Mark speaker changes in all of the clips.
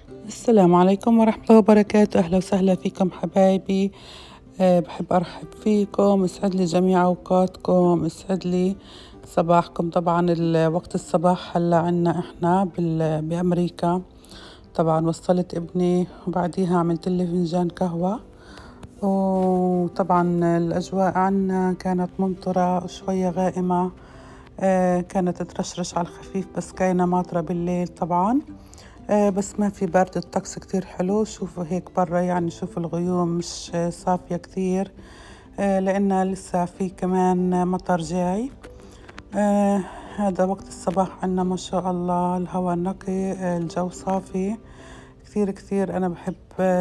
Speaker 1: السلام عليكم ورحمة الله وبركاته. أهلا وسهلا فيكم حبايبي. بحب أرحب فيكم. يسعد لي جميع أوقاتكم، يسعد لي صباحكم. طبعا وقت الصباح هلا عنا إحنا بأمريكا. طبعا وصلت ابني وبعديها عملت لي فنجان قهوة. وطبعا الأجواء عنا كانت ممطرة شوية غائمة. كانت ترشرش على الخفيف، بس كاينة ماطرة بالليل طبعا. بس ما في برد، الطقس كتير حلو. شوفوا هيك برا، يعني شوفوا الغيوم مش صافية كتير، لأنها لسه في كمان مطر جاي. هذا وقت الصباح عنا ما شاء الله، الهواء نقي، الجو صافي كتير كتير. أنا بحب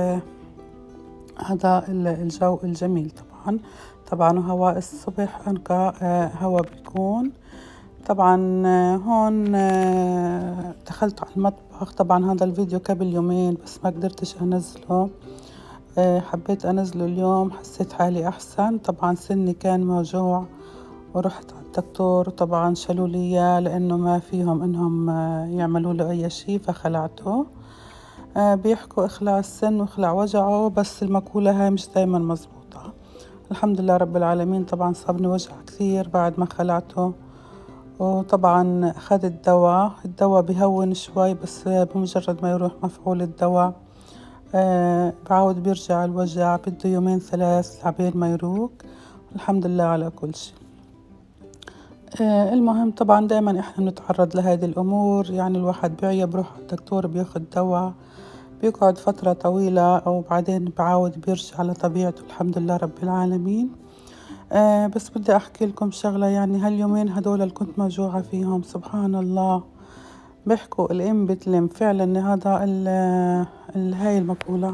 Speaker 1: هذا الجو الجميل. طبعا هواء الصبح أنقى هواء بيكون. طبعا هون دخلت على المطبخ. طبعا هذا الفيديو قبل يومين بس ما قدرتش أنزله. حبيت أنزله اليوم، حسيت حالي أحسن. طبعا سني كان موجوع ورحت على الدكتور، وطبعا شالوا لي إياه لأنه ما فيهم إنهم يعملوا له أي شيء، فخلعته. بيحكوا اخلع السن واخلع وجعه، بس المقولة هاي مش دايما مزبوطة. الحمد لله رب العالمين. طبعا صابني وجع كثير بعد ما خلعته، وطبعا أخذت الدواء بيهون شوي، بس بمجرد ما يروح مفعول الدواء بعود بيرجع الوجع. بده يومين ثلاث لعبين ما يروق. الحمد لله على كل شيء. المهم طبعا دائما احنا نتعرض لهذه الأمور، يعني الواحد بيعيا بروح على الدكتور بياخد دواء، بيقعد فترة طويلة وبعدين بعاود بيرجع على طبيعته. الحمد لله رب العالمين. بس بدي أحكي لكم شغلة، يعني هاليومين هدول اللي كنت موجوعة فيهم سبحان الله. بيحكوا الأم بتلم فعلا، هذا هاي المقولة.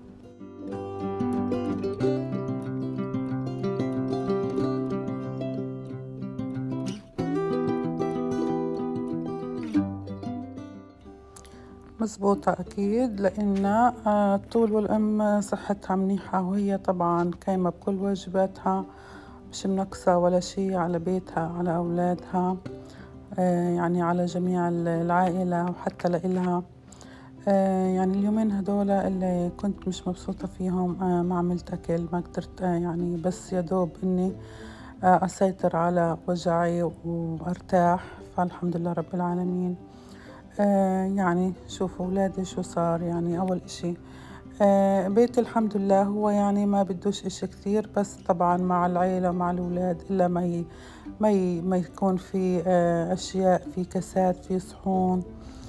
Speaker 1: مزبوطة أكيد، لأن الطول والأم صحتها منيحة، وهي طبعا قايمة بكل واجباتها، مش منقصة ولا شي على بيتها، على أولادها، يعني على جميع العائلة وحتى لإلها. يعني اليومين هدول اللي كنت مش مبسوطة فيهم، ما عملت أكل، ما قدرت، يعني بس يدوب إني أسيطر على وجعي وأرتاح. فالحمد لله رب العالمين. يعني شوفوا أولادي شو صار. يعني أول إشي بيت الحمد لله هو يعني ما بدوش إشي كثير، بس طبعا مع العيلة ومع الأولاد إلا ما يكون في أشياء، في كاسات، في صحون،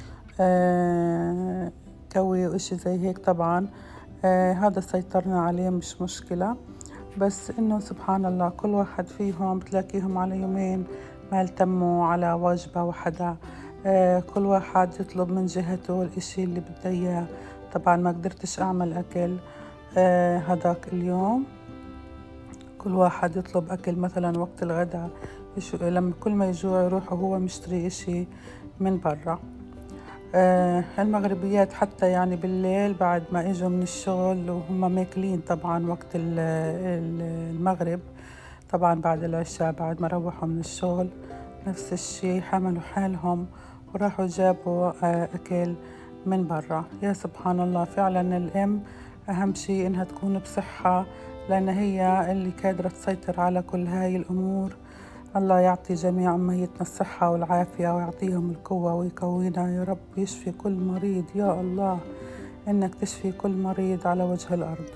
Speaker 1: كوي وإشي زي هيك. طبعا هذا سيطرنا عليه، مش مشكلة. بس إنه سبحان الله كل واحد فيهم بتلاقيهم على يومين ما التموا على وجبة واحدة. كل واحد يطلب من جهته الإشي اللي بده إياه. طبعا ما قدرتش أعمل أكل هذاك اليوم. كل واحد يطلب أكل مثلا وقت الغداء، لما كل ما يجوع يروح وهو مشتري إشي من برا. المغربيات حتى يعني بالليل بعد ما اجوا من الشغل وهم ماكلين، طبعا وقت المغرب، طبعا بعد العشاء بعد ما روحوا من الشغل نفس الشي، حملوا حالهم وراحوا جابوا أكل من برا. يا سبحان الله، فعلا الأم أهم شي إنها تكون بصحة، لأن هي اللي قادرة تسيطر على كل هاي الأمور. الله يعطي جميع أمهاتنا الصحة والعافية ويعطيهم القوة ويقوينا يا رب. يشفي كل مريض يا الله، إنك تشفي كل مريض على وجه الأرض.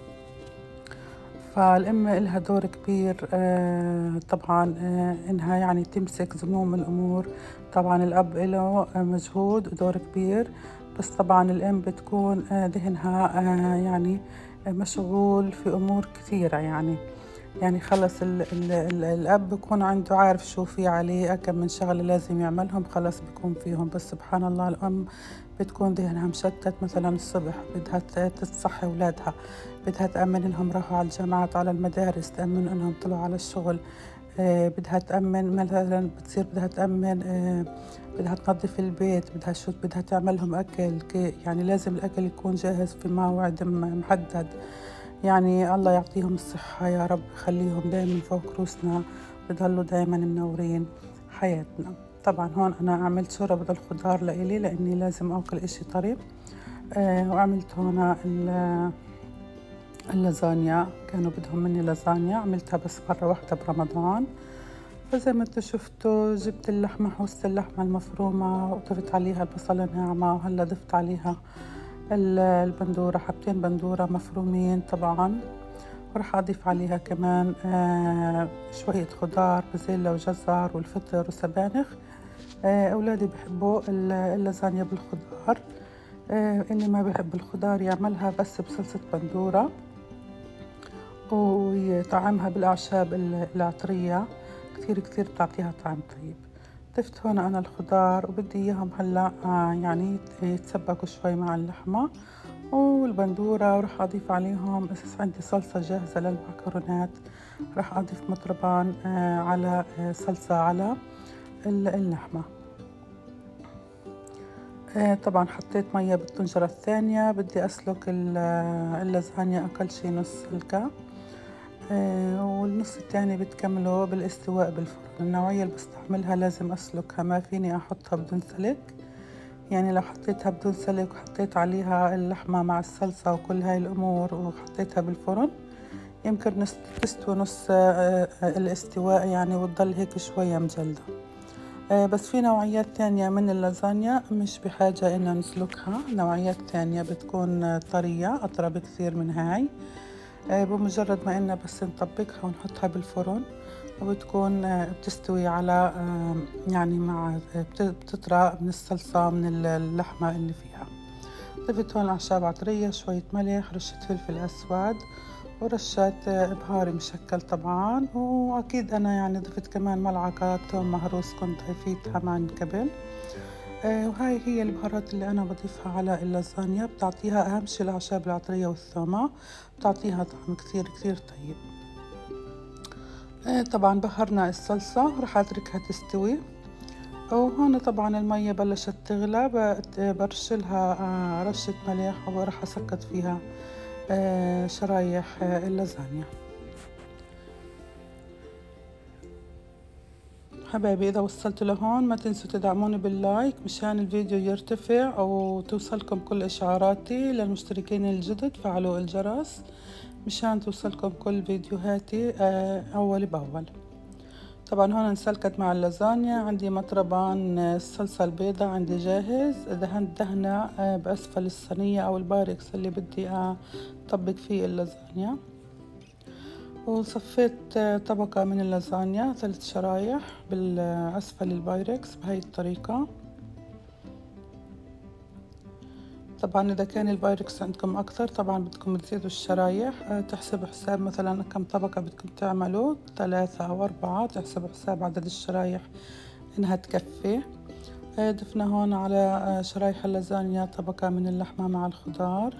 Speaker 1: فالأم إلها دور كبير طبعا، إنها يعني تمسك زموم الأمور. طبعا الأب له مجهود ودور كبير، بس طبعا الأم بتكون ذهنها يعني مشغول في أمور كثيرة. يعني خلص الأب بيكون عنده عارف شو في عليه، كم من شغلة لازم يعملهم، خلص بيكون فيهم. بس سبحان الله الأم بتكون ذهنها مشتت. مثلا الصبح بدها تصحي أولادها، بدها تأمن إنهم راحوا على الجامعات، على المدارس، تأمن إنهم طلعوا على الشغل. بدها تأمن مثلا، بتصير بدها تأمن، بدها تنظف البيت، بدها تعملهم أكل. يعني لازم الأكل يكون جاهز في موعد محدد. يعني الله يعطيهم الصحة يا رب، يخليهم دايما فوق رؤوسنا، بضلوا دايما منورين حياتنا. طبعا هون أنا عملت شوربة الخضار لإلي، لأني لازم أكل إشي طري. وعملت هنا اللازانيا. كانوا بدهم مني لازانيا، عملتها بس مرة واحدة برمضان. فزي ما انتوا شفتوا جبت اللحمة، حوست اللحمة المفرومة وضفت عليها البصلة الناعمة، وهلا ضفت عليها البندورة، حبتين بندورة مفرومين طبعا. وراح أضيف عليها كمان شوية خضار، بازيلا وجزر والفطر وسبانخ. أولادي بحبوا اللازانيا بالخضار. اللي ما بحب الخضار يعملها بس بصلصة بندورة ويطعمها بالأعشاب العطرية، كتير كتير بتعطيها طعم طيب. ضفت هون أنا الخضار وبدي إياهم هلأ يعني يتسبكوا شوي مع اللحمة والبندورة، وراح أضيف عليهم أساس عندي صلصة جاهزة للمعكرونات. راح أضيف مطربان على صلصة على اللحمة. طبعا حطيت مية بالطنجرة الثانية. بدي أسلق اللازانيا أقل شي نص سلقة، والنص الثاني بتكمله بالاستواء بالفرن. النوعية اللي بستعملها لازم أسلقها، ما فيني أحطها بدون سلق. يعني لو حطيتها بدون سلق وحطيت عليها اللحمة مع الصلصة وكل هاي الأمور وحطيتها بالفرن، يمكن تستوي نص الاستواء يعني، وتضل هيك شوية مجلدة. بس في نوعيات تانية من اللازانيا مش بحاجة إننا نسلقها، نوعيات تانية بتكون طرية أطرى بكثير من هاي. بمجرد ما إننا بس نطبقها ونحطها بالفرن وبتكون بتستوي على يعني مع بتطرى من الصلصة من اللحمة اللي فيها. ضفت هون أعشاب عطرية، شوية ملح، رشة فلفل أسود، ورشة بهاري مشكل طبعا. وأكيد أنا يعني ضفت كمان ملعقة توم مهروس كنت ضيفيتها من قبل. وهاي هي البهارات اللي أنا بضيفها على اللازانيا، بتعطيها أهم شي الأعشاب العطرية والثومة، بتعطيها طعم كتير كتير طيب. طبعا بهرنا الصلصة، رح أتركها تستوي. وهون طبعا المية بلشت تغلى، برشلها رشة ملح وراح أسكت فيها شرايح اللازانيا. حبايبي إذا وصلتوا لهون ما تنسوا تدعموني باللايك مشان الفيديو يرتفع وتوصلكم كل إشعاراتي. للمشتركين الجدد فعلوا الجرس مشان توصلكم كل فيديوهاتي أول بأول. طبعا هون انسلكت مع اللازانيا. عندي مطربان الصلصة البيضاء عندي جاهز، دهنت دهنة بأسفل الصينية أو البايركس اللي بدي أطبق فيه اللازانيا. وصفيت طبقة من اللازانيا 3 شرايح بالأسفل البايركس بهاي الطريقة. طبعا إذا كان البايركس عندكم أكثر طبعا بدكم تزيدوا الشرايح، تحسبوا حساب مثلا كم طبقة بدكم تعملوا، 3 أو 4، تحسبوا حساب عدد الشرايح إنها تكفي. ضفنا هون على شرايح اللازانيا طبقة من اللحمة مع الخضار.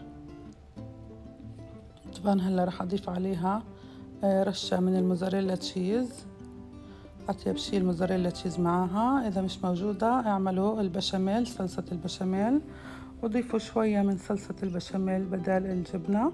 Speaker 1: طبعا هلا رح أضيف عليها رشة من الموزاريلا تشيز، أطيب شي الموزاريلا تشيز معاها. إذا مش موجودة اعملوا البشاميل، صلصة البشاميل، وضيفوا شوية من صلصة البشاميل بدال الجبنة.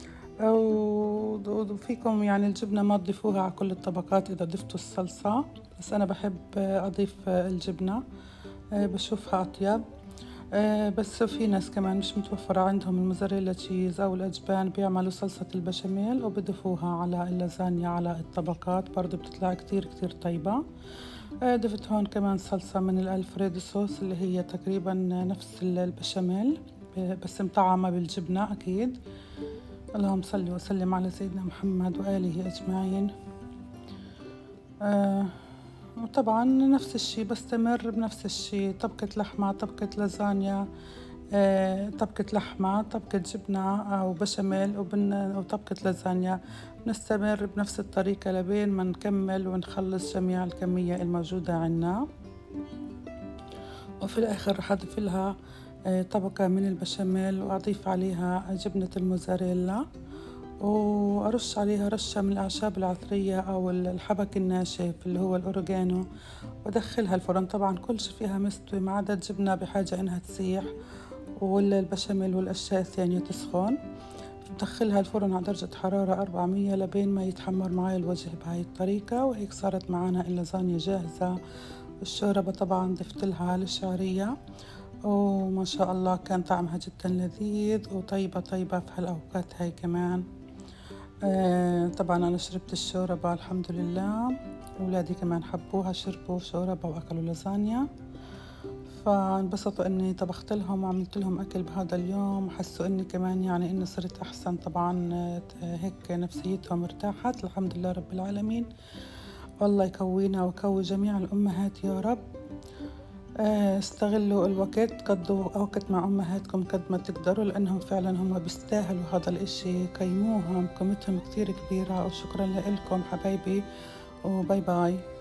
Speaker 1: وفيكم يعني الجبنة ما تضيفوها على كل الطبقات إذا ضفتوا الصلصة، بس أنا بحب أضيف الجبنة، بشوفها أطيب. بس في ناس كمان مش متوفرة عندهم الموزاريلا تشيز أو الأجبان، بيعملوا صلصة البشاميل وبضيفوها على اللازانيا على الطبقات، برضو بتطلع كتير كتير طيبة. ضفت هون كمان صلصة من الألفريدو صوص اللي هي تقريبا نفس البشاميل بس مطعمة بالجبنة أكيد. اللهم صل وسلم على سيدنا محمد وآله أجمعين. وطبعا نفس الشي بستمر بنفس الشي، طبقة لحمة، طبقة لازانيا، طبقة لحمة، طبقة جبنة أو بشاميل وطبقة لازانيا. نستمر بنفس الطريقة لبين ما نكمل ونخلص جميع الكمية الموجودة عنا. وفي الآخر رح أضيف لها طبقة من البشاميل وأضيف عليها جبنة الموزاريلا، وأرش عليها رشة من الأعشاب العطرية أو الحبك الناشف اللي هو الأوريجانو، وأدخلها الفرن. طبعا كل شي فيها مستوي ما عدا الجبنة بحاجة إنها تسيح والبشاميل والأشياء الثانية تسخن. بدخلها الفرن على درجة حرارة 400 لبين ما يتحمر معي الوجه بهاي الطريقة. وهيك صارت معنا اللازانيا جاهزة. الشوربة طبعا ضفت لها الشعرية وما شاء الله كان طعمها جدا لذيذ وطيبة طيبة في هالأوقات هاي كمان. طبعا أنا شربت الشوربة الحمد لله، أولادي كمان حبوها، شربوا شوربة وأكلوا لازانيا، فانبسطوا إني طبخت لهم وعملت لهم أكل بهذا اليوم، وحسوا إني كمان يعني إني صرت أحسن. طبعا هيك نفسيتهم ارتاحت الحمد لله رب العالمين. والله يكوينا ويكوي جميع الأمهات يا رب. استغلوا الوقت، قضوا وقت مع أمهاتكم قد ما تقدروا، لأنهم فعلا هم بيستاهلوا هذا الإشي، قيموهم، قيمتهم كتير كبيرة. وشكرا لكم حبايبي، وباي باي.